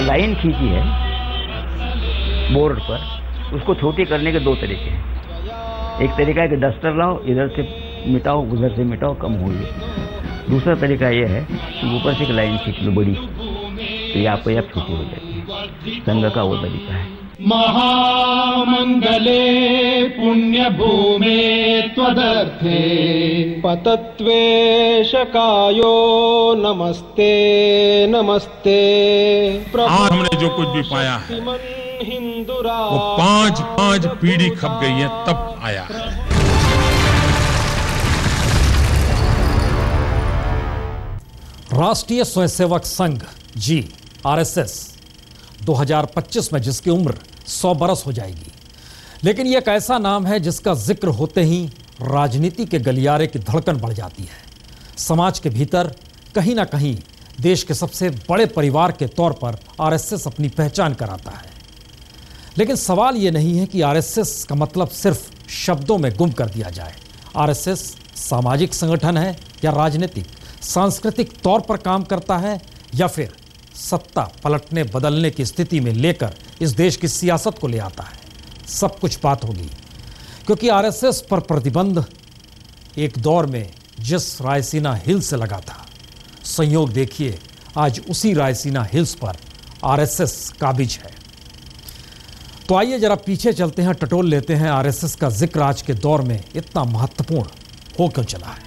Line खींची है board पर, उसको छोटी करने के दो तरीके हैं। एक तरीका है कि डस्टर लाओ, इधर से मिटाओ, उधर से मिटाओ, कम होगी। दूसरा तरीका यह है कि ऊपर से एक लाइन खींच लो बड़ी, तो ये आपको आप छोटी हो जाती है। संघ का वो तरीका है। महामंगले पुण्य भूमे त्वदर्थे पतत्वेशकायो नमस्ते नमस्ते। आज हमने जो कुछ भी पाया है वो पांच पीढ़ी खप गई है तब आया है। राष्ट्रीय स्वयंसेवक संघ जी RSS 2025 में जिसकी उम्र 100 बरस हो जाएगी, लेकिन यह एक ऐसा नाम है जिसका जिक्र होते ही राजनीति के गलियारे की धड़कन बढ़ जाती है। समाज के भीतर कहीं ना कहीं देश के सबसे बड़े परिवार के तौर पर RSS अपनी पहचान कराता है। लेकिन सवाल यह नहीं है कि RSS का मतलब सिर्फ शब्दों में गुम कर दिया जाए। RSS सामाजिक संगठन है या राजनीतिक, सांस्कृतिक तौर पर काम करता है या फिर सत्ता पलटने बदलने की स्थिति में लेकर इस देश की सियासत को ले आता है। सब कुछ बात होगी, क्योंकि RSS पर प्रतिबंध एक दौर में जिस रायसीना हिल्स से लगा था, संयोग देखिए आज उसी रायसीना हिल्स पर RSS काबिज है। तो आइए जरा पीछे चलते हैं, टटोल लेते हैं RSS का जिक्र आज के दौर में इतना महत्वपूर्ण हो क्यों चला है।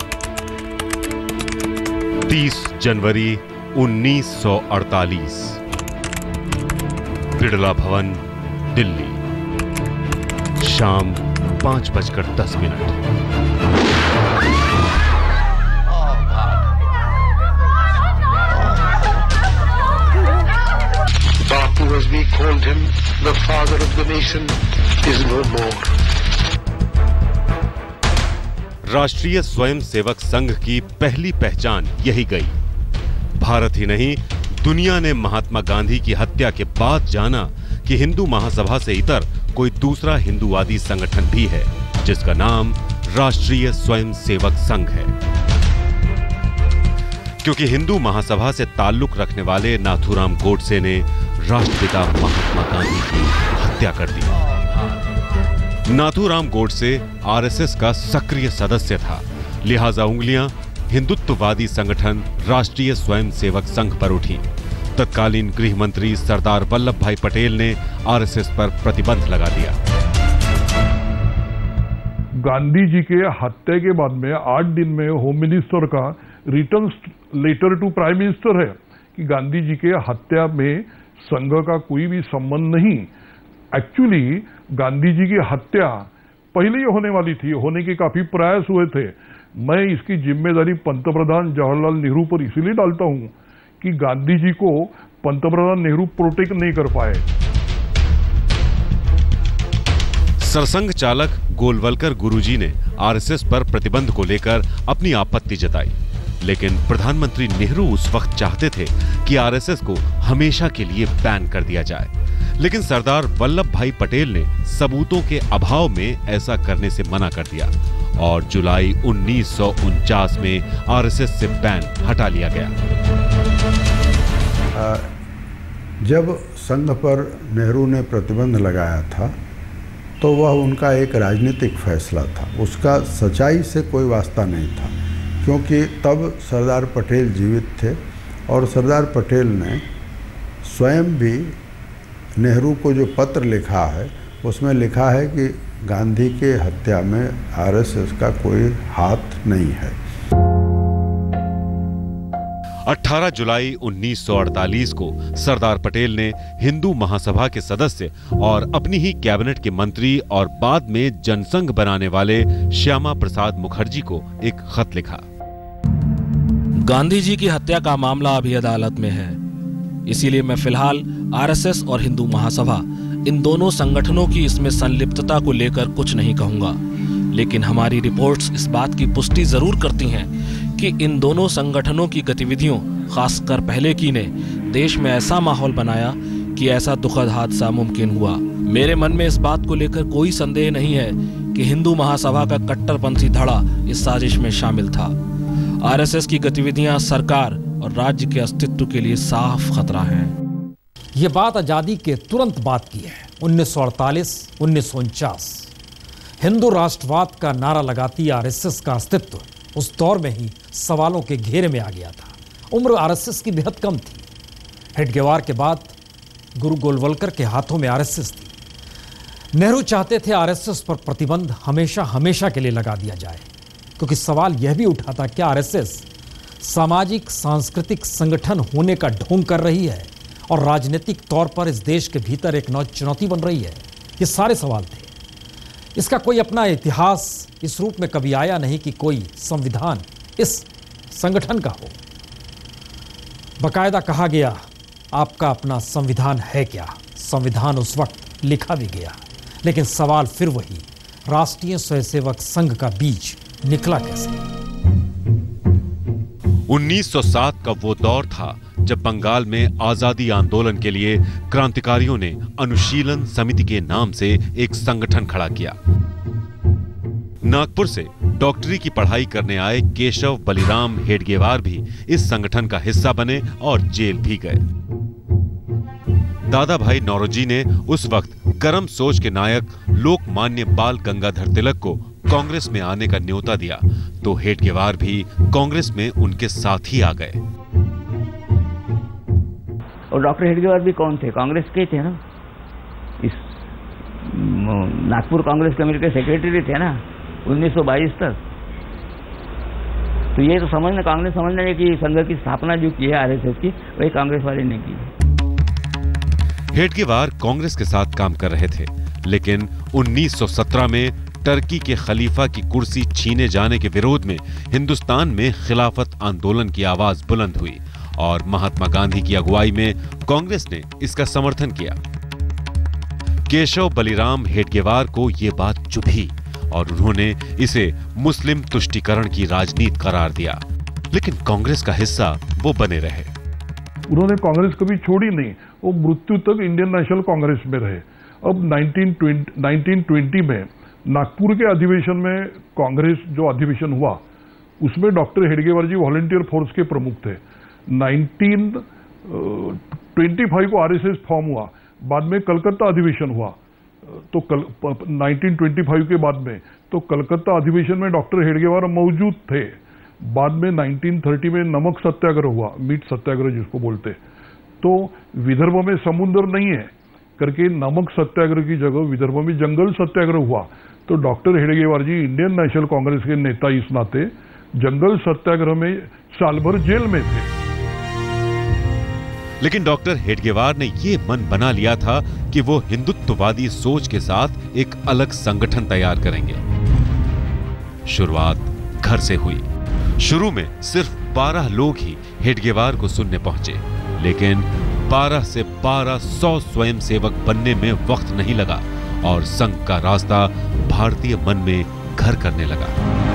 30 जनवरी 1948, बिड़ला भवन, दिल्ली, शाम 5:10। Bapu, as we called him, the father of the nation, is no more. राष्ट्रीय स्वयंसेवक संघ की पहली पहचान यही गई। भारत ही नहीं, दुनिया ने महात्मा गांधी की हत्या के बाद जाना कि हिंदू महासभा से इतर कोई दूसरा हिंदूवादी संगठन भी है जिसका नाम राष्ट्रीय स्वयंसेवक संघ है। क्योंकि हिंदू महासभा से ताल्लुक रखने वाले नाथूराम गोडसे ने राष्ट्रपिता महात्मा गांधी की हत्या कर दी। नाथूराम गोडसे RSS का सक्रिय सदस्य था, लिहाजा उंगलियां हिंदुत्ववादी संगठन राष्ट्रीय स्वयंसेवक संघ पर उठी। तत्कालीन गृह मंत्री सरदार वल्लभ भाई पटेल ने RSS पर प्रतिबंध लगा दिया। गांधी जी के हत्या के बाद में 8 दिन में होम मिनिस्टर का return letter to prime minister है कि गांधी जी के हत्या में संघ का कोई भी संबंध नहीं। एक्चुअली गांधी जी की हत्या पहले ही होने वाली थी, होने के काफी प्रयास हुए थे। मैं इसकी जिम्मेदारी पंतप्रधान जवाहरलाल नेहरू पर इसलिए डालता हूं कि गांधी जी को पंतप्रधान नेहरू प्रोटेक्ट नहीं कर पाए। सरसंघ चालक गोलवलकर गुरुजी ने RSS पर प्रतिबंध को लेकर अपनी आपत्ति जताई, लेकिन प्रधानमंत्री नेहरू उस वक्त चाहते थे कि RSS को हमेशा के लिए बैन कर दिया जाए। लेकिन सरदार वल्लभ भाई पटेल ने सबूतों के अभाव में ऐसा करने से मना कर दिया और जुलाई 1949 में RSS से बैन हटा लिया गया। जब संघ पर नेहरू ने प्रतिबंध लगाया था तो वह उनका एक राजनीतिक फैसला था, उसका सच्चाई से कोई वास्ता नहीं था, क्योंकि तब सरदार पटेल जीवित थे और सरदार पटेल ने स्वयं भी नेहरू को जो पत्र लिखा है उसमें लिखा है कि गांधी के हत्या में RSS का कोई हाथ नहीं है। 18 जुलाई 1948 को सरदार पटेल ने हिंदू महासभा के सदस्य और अपनी ही कैबिनेट के मंत्री और बाद में जनसंघ बनाने वाले श्यामा प्रसाद मुखर्जी को एक खत लिखा। गांधी जी की हत्या का मामला अभी अदालत में है, इसीलिए मैं फिलहाल RSS और हिंदू महासभा इन दोनों संगठनों की इसमें संलिप्तता को लेकर कुछ नहीं कहूंगा, लेकिन हमारी रिपोर्ट्स इस बात की पुष्टि जरूर करती हैं कि इन दोनों संगठनों की गतिविधियों, खासकर पहले की ने देश में ऐसा माहौल बनाया कि ऐसा दुखद हादसा मुमकिन हुआ। मेरे मन में इस बात को लेकर कोई संदेह नहीं है कि हिंदू महासभा का कट्टरपंथी धड़ा इस साजिश में शामिल था। RSS की गतिविधियां सरकार और राज्य के अस्तित्व के लिए साफ खतरा हैं। ये बात आज़ादी के तुरंत बाद की है। 1948-1949 हिंदू राष्ट्रवाद का नारा लगाती आरएसएस का अस्तित्व उस दौर में ही सवालों के घेरे में आ गया था। उम्र आरएसएस की बेहद कम थी। हेडगेवार के बाद गुरु गोलवलकर के हाथों में आरएसएस थी। नेहरू चाहते थे आरएसएस पर प्रतिबंध हमेशा हमेशा के लिए लगा दिया जाए, क्योंकि सवाल यह भी उठा था क्या आरएसएस सामाजिक सांस्कृतिक संगठन होने का ढोंग कर रही है और राजनीतिक तौर पर इस देश के भीतर एक नई चुनौती बन रही है। ये सारे सवाल थे। इसका कोई अपना इतिहास इस रूप में कभी आया नहीं कि कोई संविधान इस संगठन का हो। बाकायदा कहा गया आपका अपना संविधान है क्या। संविधान उस वक्त लिखा भी गया, लेकिन सवाल फिर वही, राष्ट्रीय स्वयंसेवक संघ का बीज निकला कैसे। 1907 का वो दौर था जब बंगाल में आजादी आंदोलन के लिए क्रांतिकारियों ने अनुशीलन समिति के नाम से एक संगठन खड़ा किया। नागपुर से डॉक्टरी की पढ़ाई करने आए केशव बलिराम हेडगेवार भी इस संगठन का हिस्सा बने और जेल भी गए। दादा भाई नौरोजी ने उस वक्त गर्म सोच के नायक लोकमान्य बाल गंगाधर तिलक को कांग्रेस में आने का न्योता दिया, तो हेडगेवार भी कांग्रेस में उनके साथ ही आ गए। और डॉक्टर हेडगेवार भी कौन थे? कांग्रेस के थे ना। इस नागपुर कांग्रेस कमेटी के सेक्रेटरी थे ना 1922 तक। तो ये तो समझना, कांग्रेस समझना है कि संघ की स्थापना जो की है आरएसएस की, वही कांग्रेस वाले ने की है। हेडगेवार कांग्रेस के साथ काम कर रहे थे, लेकिन 1917 में टर्की के खलीफा की कुर्सी छीने जाने के विरोध में हिंदुस्तान में खिलाफत आंदोलन की आवाज बुलंद हुई और महात्मा गांधी की अगुवाई में कांग्रेस ने इसका समर्थन किया। केशव बलिराम हेडगेवार को यह बात चुभी और उन्होंने इसे मुस्लिम तुष्टीकरण की राजनीति करार दिया, लेकिन कांग्रेस का हिस्सा वो बने रहे। उन्होंने कांग्रेस कभी छोड़ी नहीं, वो मृत्यु तक इंडियन नेशनल कांग्रेस में रहे। अब 1920 में नागपुर के अधिवेशन में कांग्रेस जो अधिवेशन हुआ उसमें doctor Hedgewar ji volunteer force के प्रमुख थे। 1925 को आरएसएस फॉर्म हुआ, बाद में कलकत्ता अधिवेशन हुआ, तो 1925 के बाद में तो कलकत्ता अधिवेशन में डॉक्टर हेडगेवार मौजूद थे। बाद में 1930 में नमक सत्याग्रह हुआ, मीट सत्याग्रह जिसको बोलते, तो विदर्भ में समुद्र नहीं है करके नमक सत्याग्रह की जगह विदर्भ में जंगल सत्याग्रह हुआ। तो doctor Hedgewar ji Indian national Congress के नेता इस नाते जंगल सत्याग्रह में साल भर जेल में थे। लेकिन डॉक्टर हेडगेवार ने ये मन बना लिया था कि वो हिंदुत्ववादी सोच के साथ एक अलग संगठन तैयार करेंगे। शुरुआत घर से हुई। शुरू में सिर्फ 12 लोग ही हेडगेवार को सुनने पहुंचे, लेकिन 12 से 1200 स्वयंसेवक बनने में वक्त नहीं लगा और संघ का रास्ता भारतीय मन में घर करने लगा।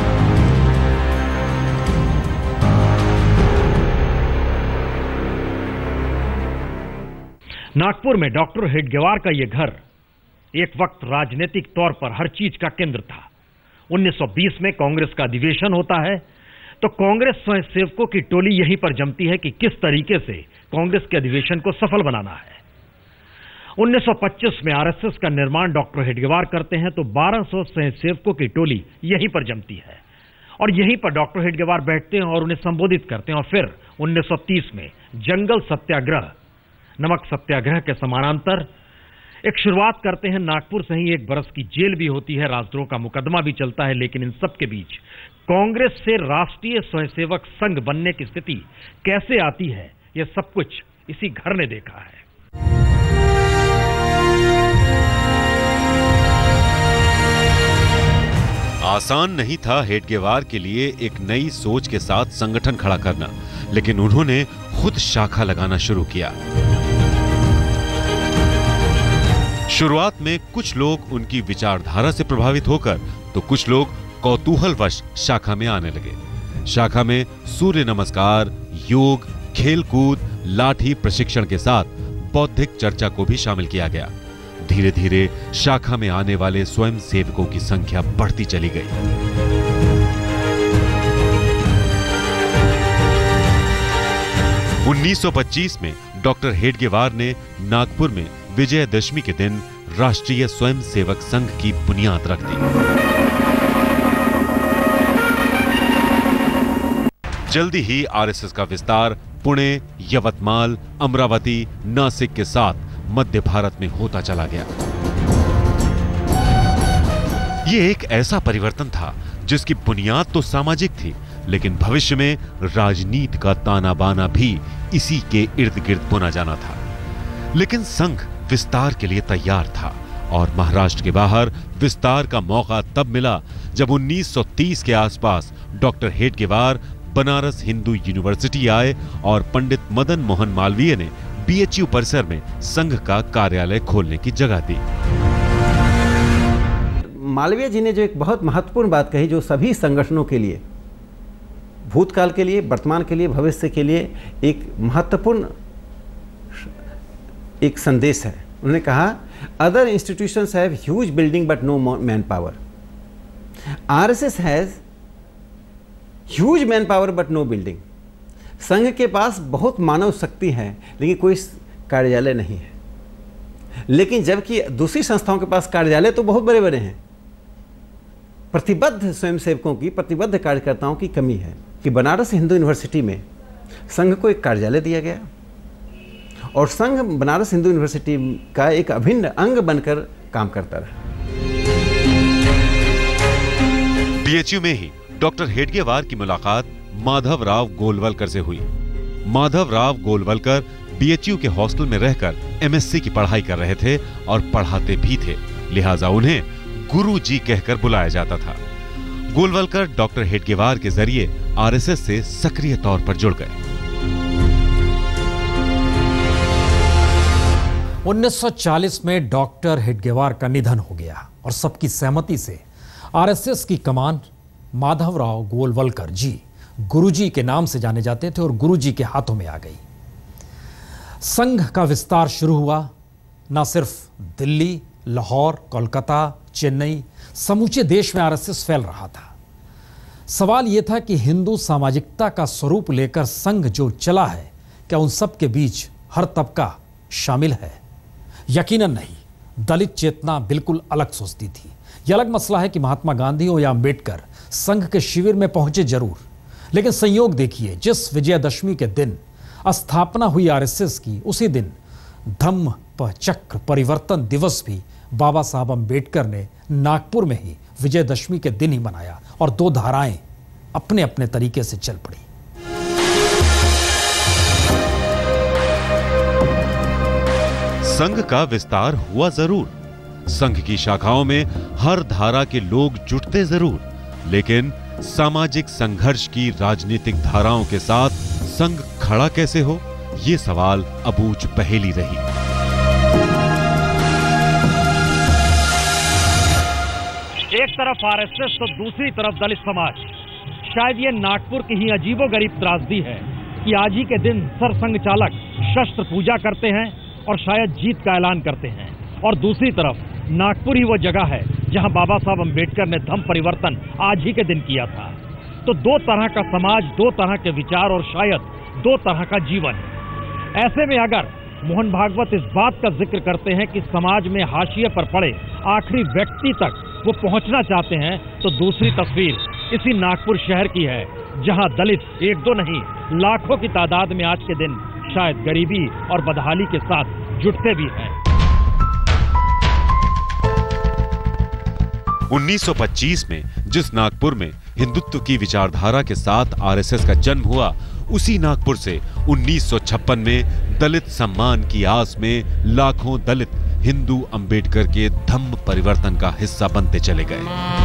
नागपुर में डॉक्टर हेडगेवार का यह घर एक वक्त राजनीतिक तौर पर हर चीज का केंद्र था। 1920 में कांग्रेस का अधिवेशन होता है तो कांग्रेस स्वयंसेवकों की टोली यहीं पर जमती है कि किस तरीके से कांग्रेस के अधिवेशन को सफल बनाना है। 1925 में आरएसएस का निर्माण डॉक्टर हेडगेवार करते हैं तो 1200 स्वयंसेवकों की टोली यहीं पर जमती है और यहीं पर डॉक्टर हेडगेवार बैठते हैं और उन्हें संबोधित करते हैं। और फिर 1930 में जंगल सत्याग्रह, नमक सत्याग्रह के समानांतर एक शुरुआत करते हैं। नागपुर से ही 1 बरस की जेल भी होती है, राजद्रोह का मुकदमा भी चलता है, लेकिन इन सब के बीच कांग्रेस से राष्ट्रीय स्वयंसेवक संघ बनने की स्थिति कैसे आती है, यह सब कुछ इसी घर ने देखा है। आसान नहीं था हेडगेवार के लिए एक नई सोच के साथ संगठन खड़ा करना, लेकिन उन्होंने खुद शाखा लगाना शुरू किया। शुरुआत में कुछ लोग उनकी विचारधारा से प्रभावित होकर तो कुछ लोग कौतूहलवश शाखा में आने लगे। शाखा में सूर्य नमस्कार, योग, खेलकूद, लाठी प्रशिक्षण के साथ बौद्धिक चर्चा को भी शामिल किया गया। धीरे धीरे शाखा में आने वाले स्वयं सेवकों की संख्या बढ़ती चली गई। 1925 में डॉक्टर हेडगेवार ने नागपुर में विजयदशमी के दिन राष्ट्रीय स्वयंसेवक संघ की बुनियाद रख दी। जल्दी ही आरएसएस का विस्तार पुणे, यवतमाल, अमरावती, नासिक के साथ मध्य भारत में होता चला गया। ये एक ऐसा परिवर्तन था जिसकी बुनियाद तो सामाजिक थी, लेकिन भविष्य में राजनीति का ताना बाना भी इसी के इर्द गिर्द बुना जाना था। लेकिन संघ विस्तार के लिए तैयार था और महाराष्ट्र के बाहर विस्तार का मौका तब मिला जब 1930 के आसपास डॉक्टर हेडगेवार बनारस हिंदू यूनिवर्सिटी आए और पंडित मदन मोहन मालवीय ने बीएचयू परिसर में संघ का कार्यालय खोलने की जगह दी। मालवीय जी ने जो एक बहुत महत्वपूर्ण बात कही, जो सभी संगठनों के लिए, भूतकाल के लिए, वर्तमान के लिए, भविष्य के लिए एक महत्वपूर्ण एक संदेश है। उन्होंने कहा, other institutions have huge building but no man power, RSS has huge man power but no building. Sangh के पास बहुत मानव शक्ति है लेकिन कोई कार्यालय नहीं है। लेकिन जबकि दूसरी संस्थाओं के पास कार्यालय तो बहुत बड़े बड़े हैं। प्रतिबद्ध स्वयंसेवकों की, प्रतिबद्ध कार्यकर्ताओं की कमी है कि बनारस हिंदू यूनिवर्सिटी में संघ को एक कार्यालय दिया गया और संघ बनारस हिंदू यूनिवर्सिटी का एक अभिन्न अंग बनकर काम करता रहा। बीएचयू में ही डॉक्टर हेडगेवार की मुलाकात माधवराव गोलवलकर से हुई। माधवराव गोलवलकर बीएचयू के हॉस्टल में रहकर एमएससी की पढ़ाई कर रहे थे और पढ़ाते भी थे, लिहाजा उन्हें गुरु जी कहकर बुलाया जाता था। गोलवलकर डॉक्टर हेडगेवार के जरिए आरएसएस से सक्रिय तौर पर जुड़ गए। 1940 में डॉक्टर हेडगेवार का निधन हो गया और सबकी सहमति से आरएसएस की कमान माधवराव गोलवलकर जी, गुरुजी के नाम से जाने जाते थे, और गुरुजी के हाथों में आ गई। संघ का विस्तार शुरू हुआ। न सिर्फ दिल्ली, लाहौर, कोलकाता, चेन्नई, समूचे देश में आरएसएस फैल रहा था। सवाल यह था कि हिंदू सामाजिकता का स्वरूप लेकर संघ जो चला है, क्या उन सब के बीच हर तबका शामिल है? यकीनन नहीं। दलित चेतना बिल्कुल अलग सोचती थी। यह अलग मसला है कि महात्मा गांधी हो या अम्बेडकर संघ के शिविर में पहुंचे जरूर, लेकिन संयोग देखिए, जिस विजयदशमी के दिन स्थापना हुई आरएसएस की, उसी दिन धम्म चक्र परिवर्तन दिवस भी बाबा साहब अम्बेडकर ने नागपुर में ही विजयदशमी के दिन ही मनाया और दो धाराएं अपने अपने तरीके से चल पड़ी। संघ का विस्तार हुआ जरूर, संघ की शाखाओं में हर धारा के लोग जुटते जरूर, लेकिन सामाजिक संघर्ष की राजनीतिक धाराओं के साथ संघ खड़ा कैसे हो, ये सवाल अबूझ पहेली रही। एक तरफ आरएसएस तो दूसरी तरफ दलित समाज। शायद ये नागपुर की ही अजीबोगरीब त्रासदी है कि आज ही के दिन सरसंघ चालक शस्त्र पूजा करते हैं और शायद जीत का ऐलान करते हैं, और दूसरी तरफ नागपुर ही वो जगह है जहां बाबा साहब अम्बेडकर ने धम्म परिवर्तन आज ही के दिन किया था। तो दो तरह का समाज, दो तरह के विचार और शायद दो तरह का जीवन। ऐसे में अगर मोहन भागवत इस बात का जिक्र करते हैं कि समाज में हाशिए पर पड़े आखिरी व्यक्ति तक वो पहुंचना चाहते हैं, तो दूसरी तस्वीर इसी नागपुर शहर की है जहां दलित एक दो नहीं लाखों की तादाद में आज के दिन शायद गरीबी और बदहाली के साथ जुटते भी हैं। 1925 में जिस नागपुर में हिंदुत्व की विचारधारा के साथ आरएसएस का जन्म हुआ, उसी नागपुर से 1956 में दलित सम्मान की आस में लाखों दलित हिंदू अंबेडकर के धम्म परिवर्तन का हिस्सा बनते चले गए।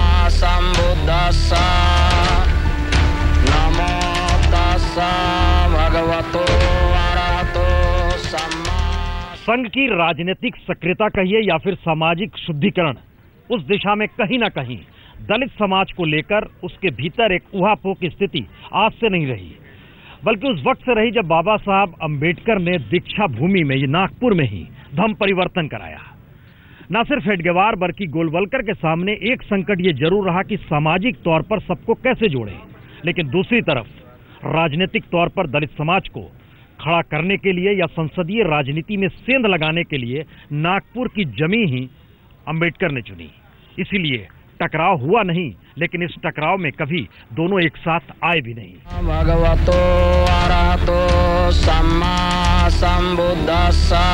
संघ की राजनीतिक सक्रियता कहिए या फिर सामाजिक शुद्धिकरण, उस दिशा में कहीं ना कहीं दलित समाज को लेकर उसके भीतर एक ऊहापोह की स्थिति आज से नहीं रही, बल्कि उस वक्त से रही जब बाबा साहब अम्बेडकर ने दीक्षा भूमि में, ये नागपुर में ही धम्म परिवर्तन कराया। न सिर्फ हेडगेवार बल्कि गोलवलकर के सामने एक संकट ये जरूर रहा कि सामाजिक तौर पर सबको कैसे जोड़े, लेकिन दूसरी तरफ राजनीतिक तौर पर दलित समाज को खड़ा करने के लिए या संसदीय राजनीति में सेंध लगाने के लिए नागपुर की जमी ही अंबेडकर ने चुनी। इसीलिए टकराव हुआ नहीं, लेकिन इस टकराव में कभी दोनों एक साथ आए भी नहीं। भगवतो अरहतो सम्मा संबुद्धास्सा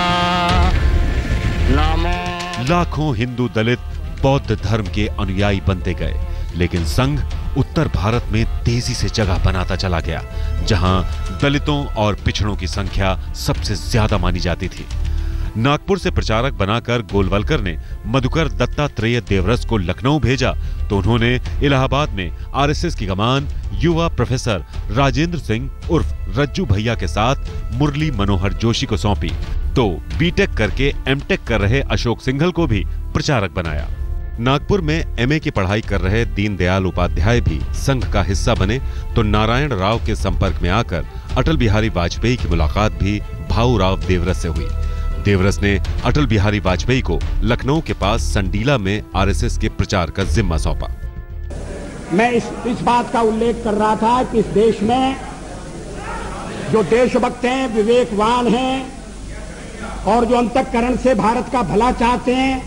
नमो। लाखों हिंदू दलित बौद्ध धर्म के अनुयायी बनते गए, लेकिन संघ उत्तर भारत में तेजी से जगह बनाता चला गया, जहां दलितों और पिछड़ों की संख्या सबसे ज्यादा मानी जाती थी। नागपुर से प्रचारक बनाकर गोलवलकर ने मधुकर दत्तात्रेय देवरस को लखनऊ भेजा तो उन्होंने इलाहाबाद में आरएसएस की कमान युवा प्रोफेसर राजेंद्र सिंह उर्फ रज्जू भैया के साथ मुरली मनोहर जोशी को सौंपी, तो बीटेक करके एमटेक कर रहे अशोक सिंघल को भी प्रचारक बनाया। नागपुर में एमए की पढ़ाई कर रहे दीनदयाल उपाध्याय भी संघ का हिस्सा बने तो नारायण राव के संपर्क में आकर अटल बिहारी वाजपेयी की मुलाकात भी भाऊराव देवरस से हुई। देवरस ने अटल बिहारी वाजपेयी को लखनऊ के पास संडीला में आरएसएस के प्रचार का जिम्मा सौंपा। मैं इस बात का उल्लेख कर रहा था कि इस देश में जो देशभक्त हैं, विवेकवान हैं और जो अंतःकरण से भारत का भला चाहते हैं,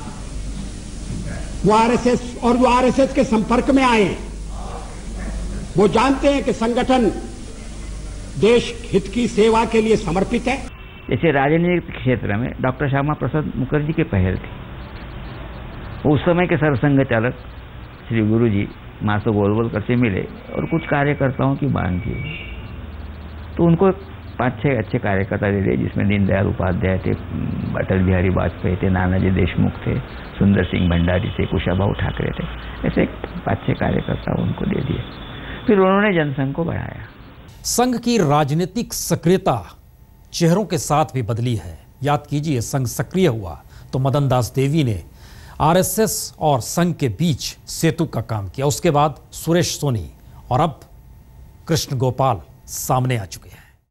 वो आरएसएस और जो आरएसएस के संपर्क में आए, वो जानते हैं कि संगठन देश हित की सेवा के लिए समर्पित है। जैसे राजनीतिक क्षेत्र में डॉक्टर श्यामा प्रसाद मुखर्जी की पहल थी। उस समय के सरसंघ चालक श्री गुरुजी मासो गोलवलकर से मिले और कुछ कार्यकर्ताओं की मांग की, तो उनको 5-6 अच्छे कार्यकर्ता दे दिए, जिसमें दीनदयाल उपाध्याय थे, अटल बिहारी वाजपेयी थे, नानाजी देशमुख थे, सुंदर सिंह भंडारी थे, कुशाभाऊ ठाकरे थे। ऐसे 5-6 कार्यकर्ता उनको दे दिए। फिर उन्होंने जनसंघ को बढ़ाया। संघ की राजनीतिक सक्रियता चेहरों के साथ भी बदली है। याद कीजिए, संघ सक्रिय हुआ तो मदन दास देवी ने आरएसएस और संघ के बीच सेतु का काम किया। उसके बाद सुरेश सोनी और अब कृष्ण गोपाल सामने आ चुके हैं।